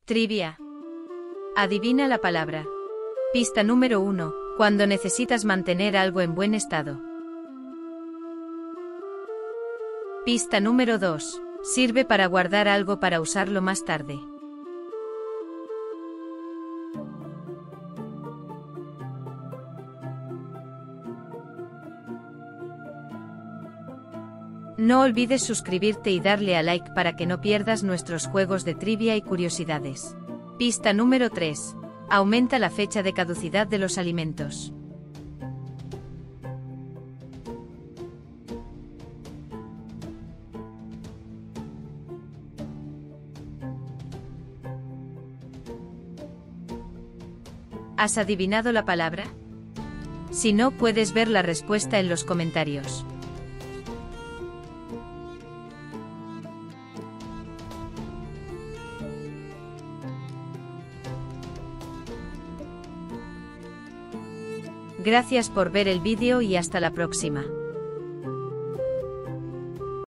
Trivia. Adivina la palabra. Pista número 1. Cuando necesitas mantener algo en buen estado. Pista número 2. Sirve para guardar algo para usarlo más tarde. No olvides suscribirte y darle a like para que no pierdas nuestros juegos de trivia y curiosidades. Pista número 3. Aumenta la fecha de caducidad de los alimentos. ¿Has adivinado la palabra? Si no, puedes ver la respuesta en los comentarios. Gracias por ver el vídeo y hasta la próxima.